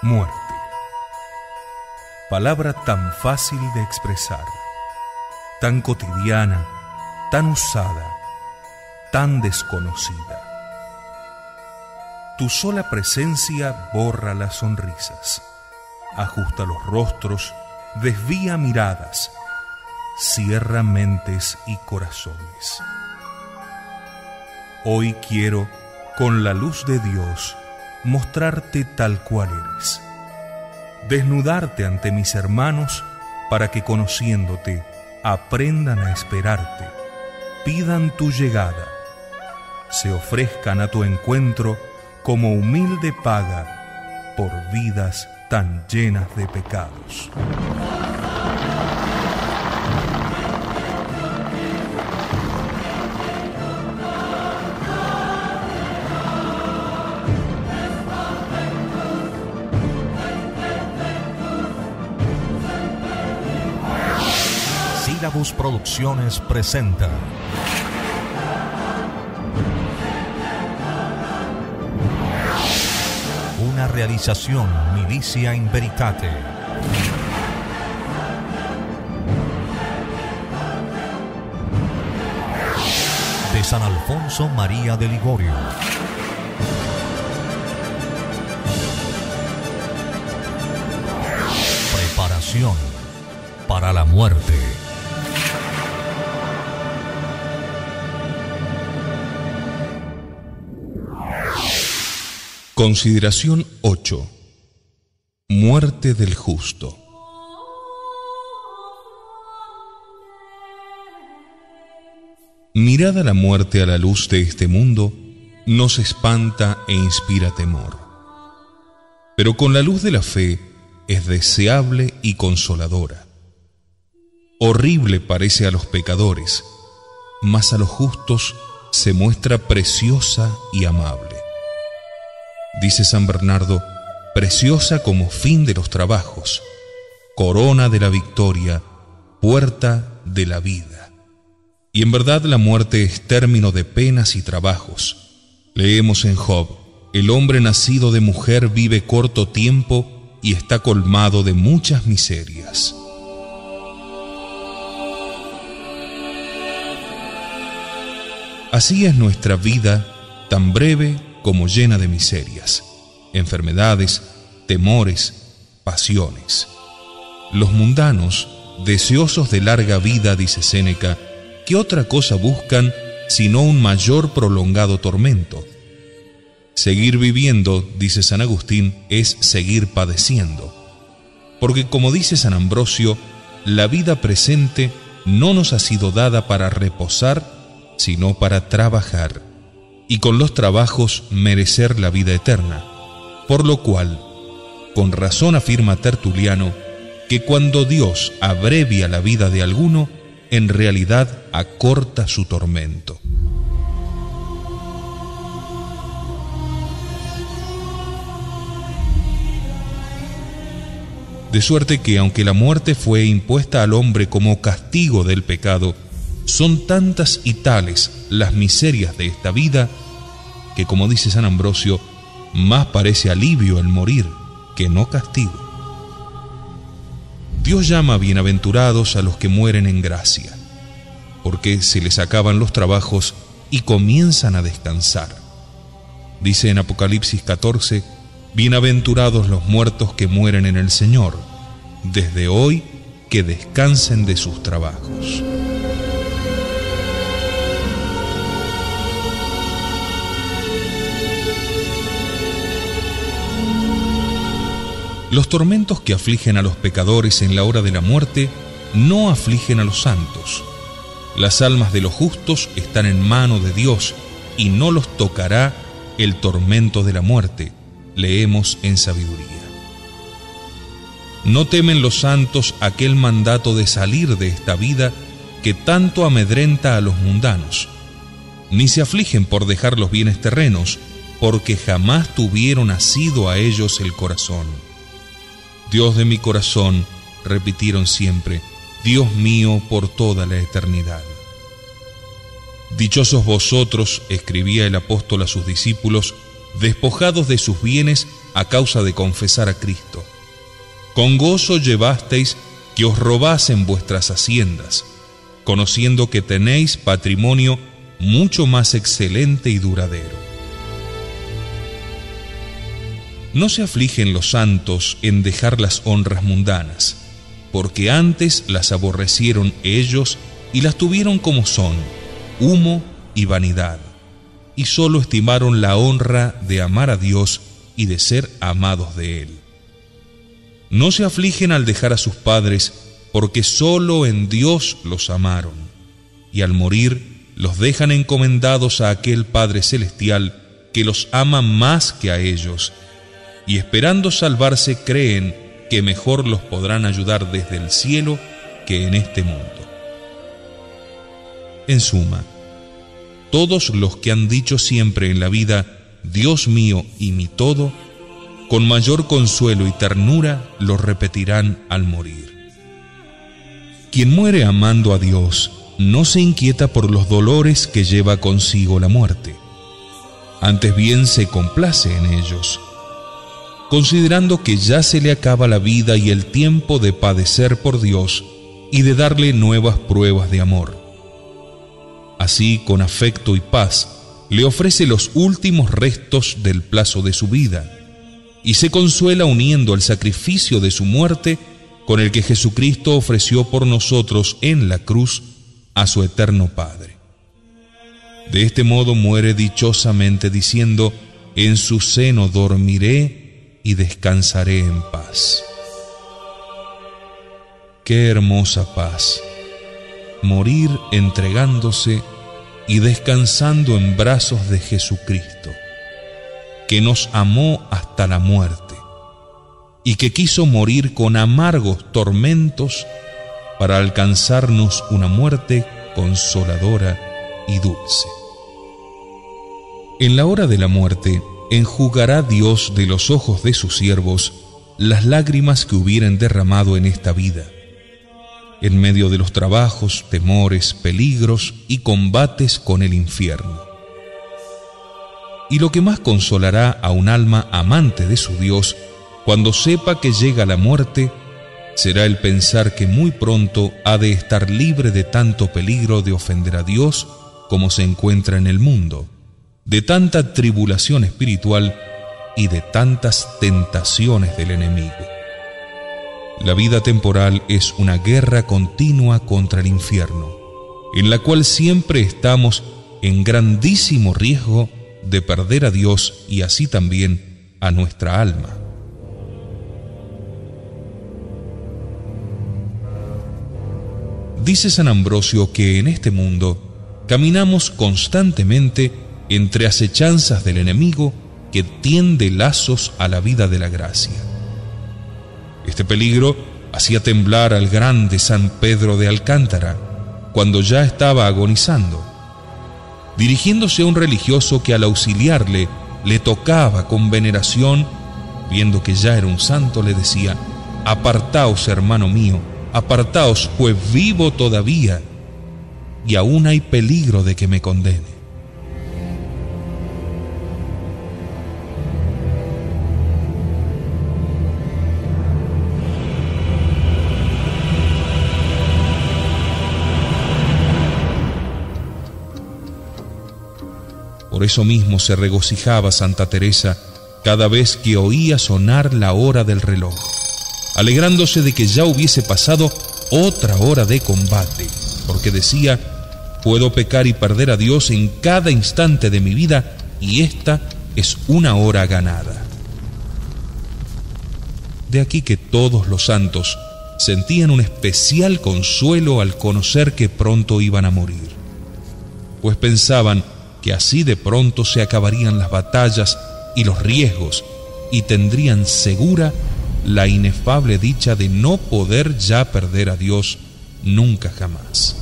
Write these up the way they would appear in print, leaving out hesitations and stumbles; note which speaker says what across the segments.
Speaker 1: Muerte. Palabra tan fácil de expresar, tan cotidiana, tan usada, tan desconocida. Tu sola presencia borra las sonrisas, ajusta los rostros, desvía miradas, cierra mentes y corazones. Hoy quiero, con la luz de Dios, mostrarte tal cual eres. Desnudarte ante mis hermanos para que, conociéndote, aprendan a esperarte, pidan tu llegada, se ofrezcan a tu encuentro como humilde paga por vidas tan llenas de pecados.
Speaker 2: Sílabus Producciones presenta una realización Milicia in Veritate. De San Alfonso María de Ligorio. Preparación para la muerte.
Speaker 1: Consideración 8. Muerte del justo. Mirada la muerte a la luz de este mundo, nos espanta e inspira temor. Pero con la luz de la fe es deseable y consoladora. Horrible parece a los pecadores, mas a los justos se muestra preciosa y amable. Dice San Bernardo, preciosa como fin de los trabajos, corona de la victoria, puerta de la vida. Y en verdad la muerte es término de penas y trabajos. Leemos en Job, el hombre nacido de mujer vive corto tiempo y está colmado de muchas miserias. Así es nuestra vida, tan breve como llena de miserias, enfermedades, temores, pasiones. Los mundanos, deseosos de larga vida, dice Séneca, ¿qué otra cosa buscan sino un mayor prolongado tormento? Seguir viviendo, dice San Agustín, es seguir padeciendo. Porque como dice San Ambrosio, la vida presente no nos ha sido dada para reposar, sino para trabajar, y con los trabajos merecer la vida eterna. Por lo cual, con razón afirma Tertuliano, que cuando Dios abrevia la vida de alguno, en realidad acorta su tormento. De suerte que, aunque la muerte fue impuesta al hombre como castigo del pecado, son tantas y tales las miserias de esta vida, que, como dice San Ambrosio, más parece alivio el morir que no castigo. Dios llama bienaventurados a los que mueren en gracia, porque se les acaban los trabajos y comienzan a descansar. Dice en Apocalipsis 14, bienaventurados los muertos que mueren en el Señor, desde hoy que descansen de sus trabajos. Los tormentos que afligen a los pecadores en la hora de la muerte no afligen a los santos. Las almas de los justos están en mano de Dios y no los tocará el tormento de la muerte, leemos en Sabiduría. No temen los santos aquel mandato de salir de esta vida que tanto amedrenta a los mundanos, ni se afligen por dejar los bienes terrenos, porque jamás tuvieron asido a ellos el corazón. Dios de mi corazón, repitieron siempre, Dios mío por toda la eternidad. Dichosos vosotros, escribía el apóstol a sus discípulos, despojados de sus bienes a causa de confesar a Cristo. Con gozo llevasteis que os robasen vuestras haciendas, conociendo que tenéis patrimonio mucho más excelente y duradero. No se afligen los santos en dejar las honras mundanas, porque antes las aborrecieron ellos y las tuvieron como son, humo y vanidad, y sólo estimaron la honra de amar a Dios y de ser amados de Él. No se afligen al dejar a sus padres, porque sólo en Dios los amaron, y al morir los dejan encomendados a aquel Padre Celestial que los ama más que a ellos, y esperando salvarse creen que mejor los podrán ayudar desde el cielo que en este mundo. En suma, todos los que han dicho siempre en la vida, Dios mío y mi todo, con mayor consuelo y ternura lo repetirán al morir. Quien muere amando a Dios no se inquieta por los dolores que lleva consigo la muerte. Antes bien se complace en ellos, considerando que ya se le acaba la vida y el tiempo de padecer por Dios y de darle nuevas pruebas de amor. Así, con afecto y paz, le ofrece los últimos restos del plazo de su vida y se consuela uniendo el sacrificio de su muerte con el que Jesucristo ofreció por nosotros en la cruz a su eterno Padre. De este modo muere dichosamente diciendo: en su seno dormiré y descansaré en paz. Qué hermosa paz, morir entregándose y descansando en brazos de Jesucristo, que nos amó hasta la muerte y que quiso morir con amargos tormentos para alcanzarnos una muerte consoladora y dulce. En la hora de la muerte, enjugará Dios de los ojos de sus siervos las lágrimas que hubieren derramado en esta vida, en medio de los trabajos, temores, peligros y combates con el infierno. Y lo que más consolará a un alma amante de su Dios cuando sepa que llega la muerte será el pensar que muy pronto ha de estar libre de tanto peligro de ofender a Dios como se encuentra en el mundo, de tanta tribulación espiritual y de tantas tentaciones del enemigo. La vida temporal es una guerra continua contra el infierno, en la cual siempre estamos en grandísimo riesgo de perder a Dios y así también a nuestra alma. Dice San Ambrosio que en este mundo caminamos constantemente entre acechanzas del enemigo que tiende lazos a la vida de la gracia. Este peligro hacía temblar al grande San Pedro de Alcántara cuando ya estaba agonizando. Dirigiéndose a un religioso que al auxiliarle le tocaba con veneración, viendo que ya era un santo, le decía: «Apartaos, hermano mío, apartaos, pues vivo todavía, y aún hay peligro de que me condene». Por eso mismo se regocijaba Santa Teresa cada vez que oía sonar la hora del reloj, alegrándose de que ya hubiese pasado otra hora de combate, porque decía: puedo pecar y perder a Dios en cada instante de mi vida, y esta es una hora ganada. De aquí que todos los santos sentían un especial consuelo al conocer que pronto iban a morir, pues pensaban que así de pronto se acabarían las batallas y los riesgos y tendrían segura la inefable dicha de no poder ya perder a Dios nunca jamás.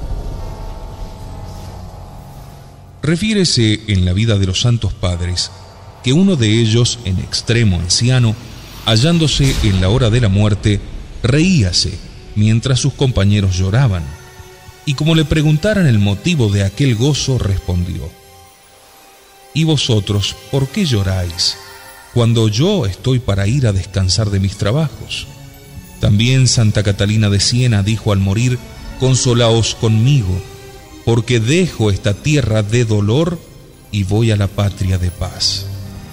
Speaker 1: Refiérese en la vida de los santos padres que uno de ellos, en extremo anciano, hallándose en la hora de la muerte, reíase mientras sus compañeros lloraban, y como le preguntaran el motivo de aquel gozo, respondió: ¿Y vosotros por qué lloráis, cuando yo estoy para ir a descansar de mis trabajos? También Santa Catalina de Siena dijo al morir: consolaos conmigo, porque dejo esta tierra de dolor y voy a la patria de paz.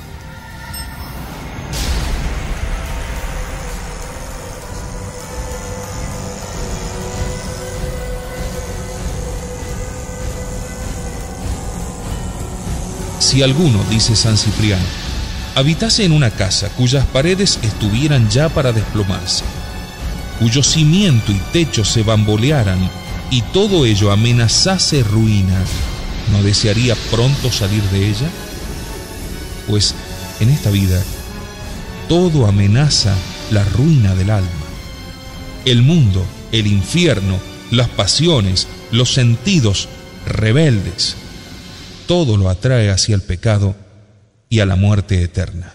Speaker 1: Si alguno, dice San Cipriano, habitase en una casa cuyas paredes estuvieran ya para desplomarse, cuyo cimiento y techo se bambolearan y todo ello amenazase ruina, ¿no desearía pronto salir de ella? Pues en esta vida todo amenaza la ruina del alma. El mundo, el infierno, las pasiones, los sentidos rebeldes, todo lo atrae hacia el pecado y a la muerte eterna.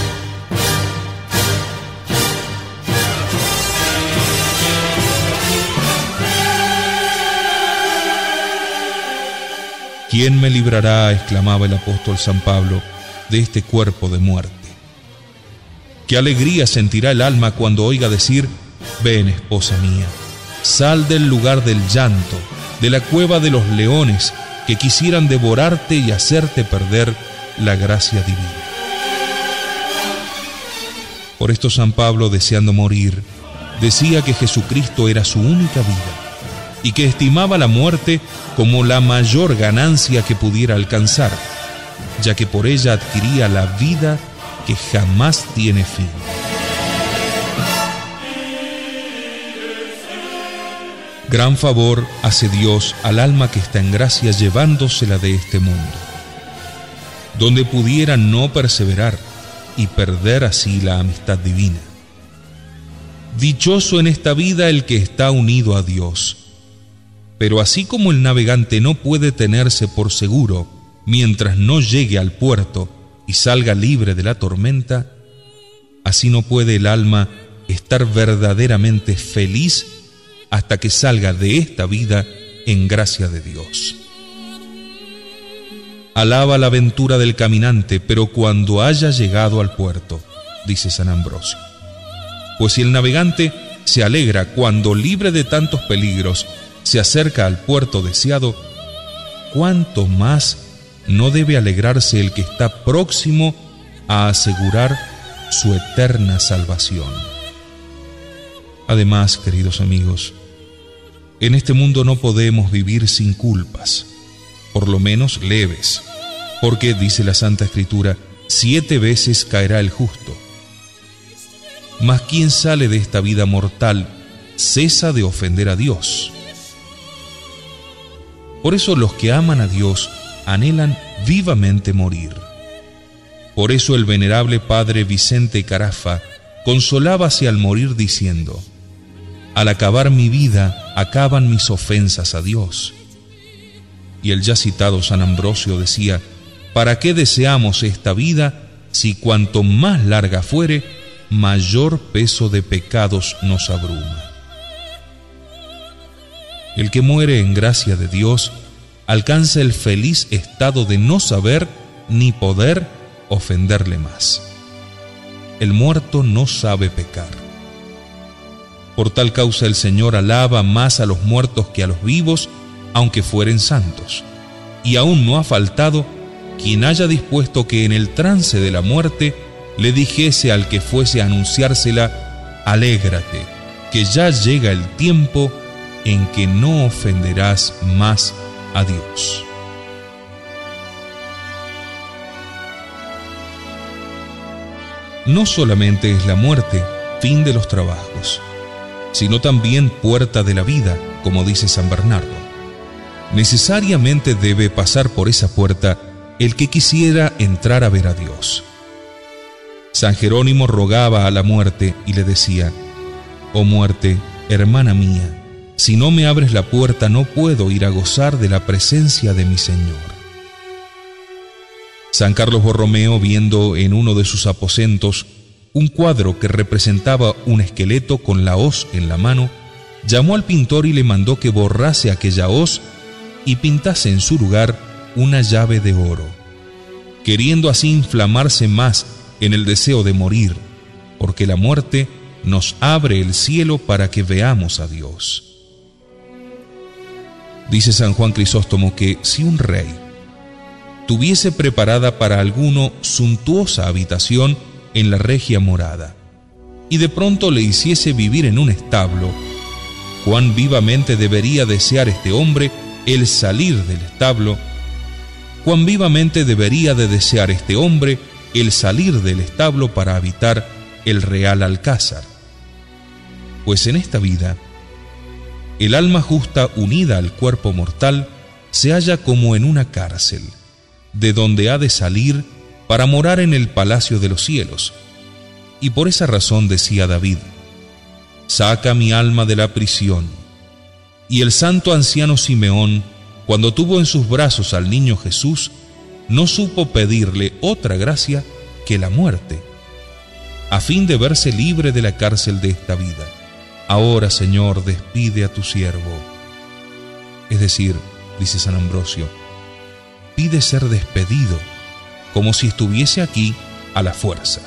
Speaker 1: ¿Quién me librará?, exclamaba el apóstol San Pablo, de este cuerpo de muerte. Qué alegría sentirá el alma cuando oiga decir: ven, esposa mía, sal del lugar del llanto, de la cueva de los leones que quisieran devorarte y hacerte perder la gracia divina. Por esto San Pablo, deseando morir, decía que Jesucristo era su única vida y que estimaba la muerte como la mayor ganancia que pudiera alcanzar, ya que por ella adquiría la vida que jamás tiene fin. Gran favor hace Dios al alma que está en gracia llevándosela de este mundo, donde pudiera no perseverar y perder así la amistad divina. Dichoso en esta vida el que está unido a Dios, pero así como el navegante no puede tenerse por seguro mientras no llegue al puerto y salga libre de la tormenta, así no puede el alma estar verdaderamente feliz hasta que salga de esta vida en gracia de Dios. Alaba la aventura del caminante, pero cuando haya llegado al puerto, dice San Ambrosio. Pues si el navegante se alegra cuando, libre de tantos peligros, se acerca al puerto deseado, ¿cuánto más no debe alegrarse el que está próximo a asegurar su eterna salvación? Además, queridos amigos, en este mundo no podemos vivir sin culpas, por lo menos leves, porque, dice la Santa Escritura, 7 veces caerá el justo. Mas quien sale de esta vida mortal cesa de ofender a Dios. Por eso los que aman a Dios anhelan vivamente morir. Por eso el venerable padre Vicente Carafa consolábase al morir diciendo: al acabar mi vida acaban mis ofensas a Dios. Y el ya citado San Ambrosio decía: ¿para qué deseamos esta vida si cuanto más larga fuere, mayor peso de pecados nos abruma? El que muere en gracia de Dios alcanza el feliz estado de no saber ni poder ofenderle más. El muerto no sabe pecar. Por tal causa el Señor alaba más a los muertos que a los vivos, aunque fueren santos. Y aún no ha faltado quien haya dispuesto que en el trance de la muerte le dijese al que fuese a anunciársela: alégrate, que ya llega el tiempo en que no ofenderás más a Dios. No solamente es la muerte fin de los trabajos, sino también puerta de la vida, como dice San Bernardo. Necesariamente debe pasar por esa puerta el que quisiera entrar a ver a Dios. San Jerónimo rogaba a la muerte y le decía: oh muerte, hermana mía, si no me abres la puerta no puedo ir a gozar de la presencia de mi Señor. San Carlos Borromeo, viendo en uno de sus aposentos un cuadro que representaba un esqueleto con la hoz en la mano, llamó al pintor y le mandó que borrase aquella hoz y pintase en su lugar una llave de oro, queriendo así inflamarse más en el deseo de morir, porque la muerte nos abre el cielo para que veamos a Dios. Dice San Juan Crisóstomo que si un rey tuviese preparada para alguno suntuosa habitación en la regia morada, y de pronto le hiciese vivir en un establo, cuán vivamente debería desear este hombre el salir del establo, cuán vivamente debería de desear este hombre el salir del establo para habitar el real alcázar. Pues en esta vida, el alma justa unida al cuerpo mortal se halla como en una cárcel, de donde ha de salir para morar en el palacio de los cielos. Y por esa razón decía David: saca mi alma de la prisión. Y el santo anciano Simeón, cuando tuvo en sus brazos al niño Jesús, no supo pedirle otra gracia que la muerte, a fin de verse libre de la cárcel de esta vida. Ahora, Señor, despide a tu siervo. Es decir, dice San Ambrosio, pide ser despedido, como si estuviese aquí a la fuerza.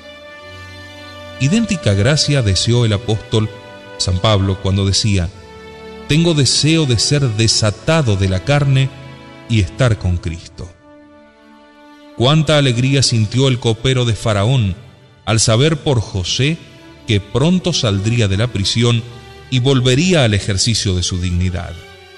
Speaker 1: Idéntica gracia deseó el apóstol San Pablo cuando decía: tengo deseo de ser desatado de la carne y estar con Cristo. Cuánta alegría sintió el copero de Faraón al saber por José que pronto saldría de la prisión y volvería al ejercicio de su dignidad.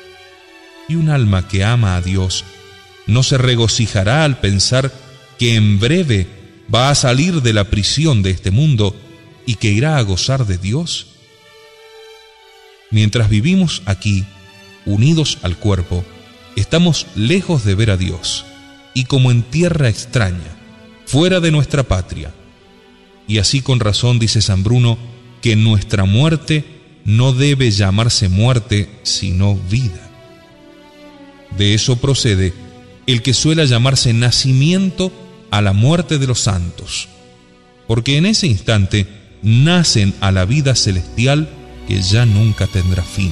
Speaker 1: Y un alma que ama a Dios no se regocijará al pensar que en breve va a salir de la prisión de este mundo y que irá a gozar de Dios. Mientras vivimos aquí, unidos al cuerpo, estamos lejos de ver a Dios y como en tierra extraña, fuera de nuestra patria. Y así con razón dice San Bruno que nuestra muerte no debe llamarse muerte, sino vida. De eso procede el que suele llamarse nacimiento a la muerte de los santos, porque en ese instante nacen a la vida celestial que ya nunca tendrá fin.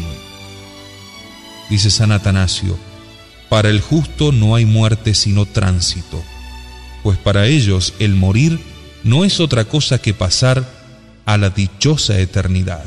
Speaker 1: Dice San Atanasio: para el justo no hay muerte sino tránsito, pues para ellos el morir no es otra cosa que pasar a la dichosa eternidad.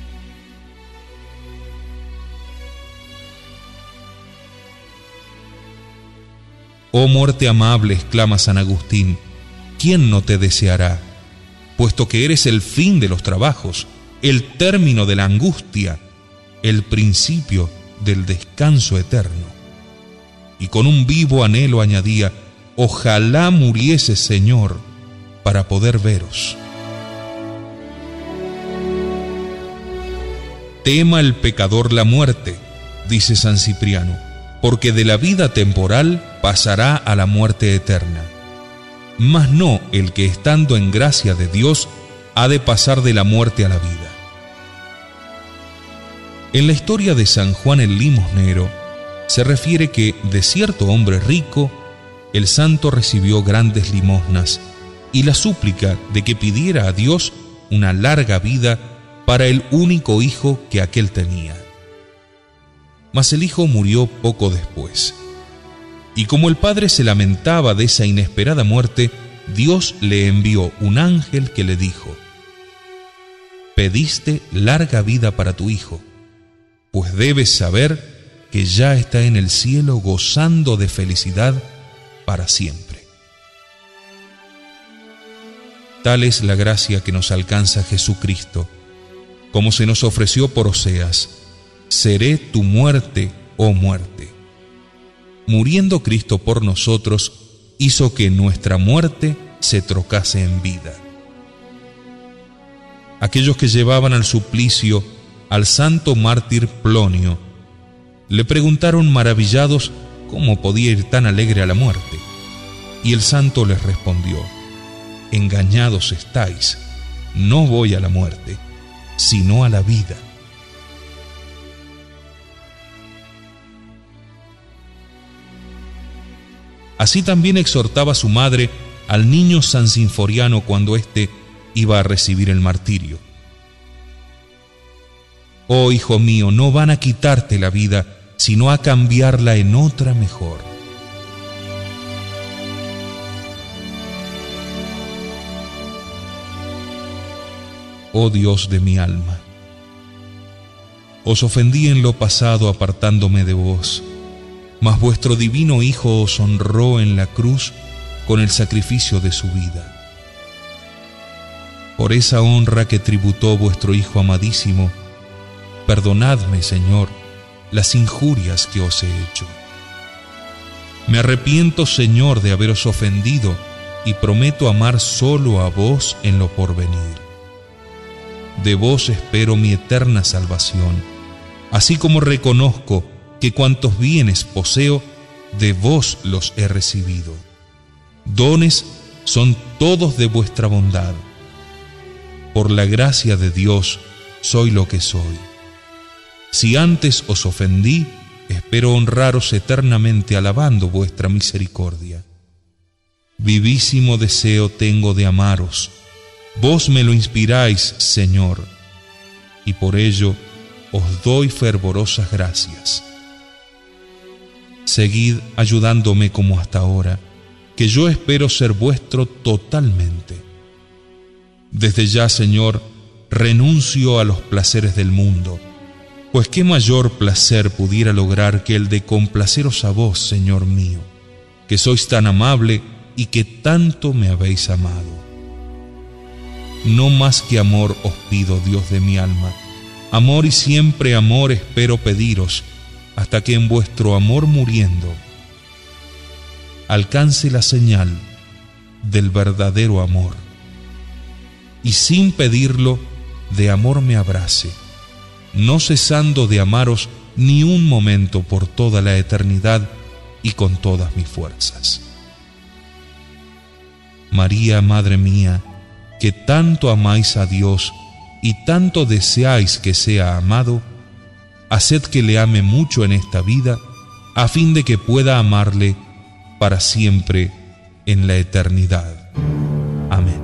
Speaker 1: Oh muerte amable, exclama San Agustín, ¿quién no te deseará? Puesto que eres el fin de los trabajos, el término de la angustia, el principio del descanso eterno. Y con un vivo anhelo añadía: ojalá muriese, Señor, para poder veros. Tema el pecador la muerte, dice San Cipriano, porque de la vida temporal pasará a la muerte eterna. Mas no el que estando en gracia de Dios ha de pasar de la muerte a la vida. En la historia de San Juan el Limosnero se refiere que de cierto hombre rico el santo recibió grandes limosnas y la súplica de que pidiera a Dios una larga vida para el único hijo que aquél tenía. Mas el hijo murió poco después. Y como el padre se lamentaba de esa inesperada muerte, Dios le envió un ángel que le dijo: pediste larga vida para tu hijo, pues debes saber que ya está en el cielo gozando de felicidad para siempre. Tal es la gracia que nos alcanza Jesucristo, como se nos ofreció por Oseas: seré tu muerte, oh muerte. Muriendo Cristo por nosotros, hizo que nuestra muerte se trocase en vida. Aquellos que llevaban al suplicio al santo mártir Plonio le preguntaron maravillados cómo podía ir tan alegre a la muerte, y el santo les respondió: engañados estáis, no voy a la muerte, sino a la vida. Así también exhortaba su madre al niño San Sinforiano cuando éste iba a recibir el martirio: oh hijo mío, no van a quitarte la vida, sino a cambiarla en otra mejor. oh Dios de mi alma. Os ofendí en lo pasado apartándome de vos, mas vuestro divino Hijo os honró en la cruz con el sacrificio de su vida. Por esa honra que tributó vuestro Hijo amadísimo, perdonadme, Señor, las injurias que os he hecho. Me arrepiento, Señor, de haberos ofendido y prometo amar solo a vos en lo porvenir. De vos espero mi eterna salvación, así como reconozco que cuantos bienes poseo, de vos los he recibido. Dones son todos de vuestra bondad. Por la gracia de Dios soy lo que soy. Si antes os ofendí, espero honraros eternamente alabando vuestra misericordia. Vivísimo deseo tengo de amaros. Vos me lo inspiráis, Señor, y por ello os doy fervorosas gracias. Seguid ayudándome como hasta ahora, que yo espero ser vuestro totalmente. Desde ya, Señor, renuncio a los placeres del mundo, pues qué mayor placer pudiera lograr que el de complaceros a vos, Señor mío, que sois tan amable y que tanto me habéis amado. No más que amor os pido, Dios de mi alma, amor y siempre amor espero pediros, hasta que en vuestro amor muriendo alcance la señal del verdadero amor, y sin pedirlo de amor me abrace, no cesando de amaros ni un momento por toda la eternidad y con todas mis fuerzas. María, Madre mía, que tanto amáis a Dios y tanto deseáis que sea amado, haced que le ame mucho en esta vida, a fin de que pueda amarle para siempre en la eternidad. Amén.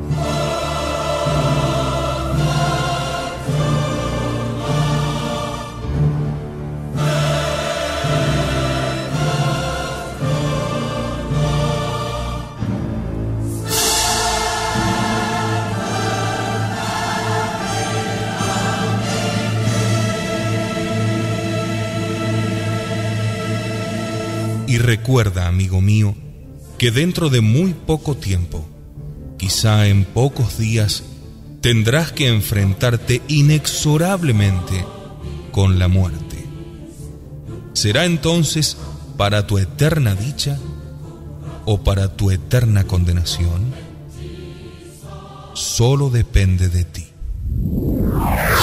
Speaker 1: Y recuerda, amigo mío, que dentro de muy poco tiempo, quizá en pocos días, tendrás que enfrentarte inexorablemente con la muerte. ¿Será entonces para tu eterna dicha o para tu eterna condenación? Solo depende de ti.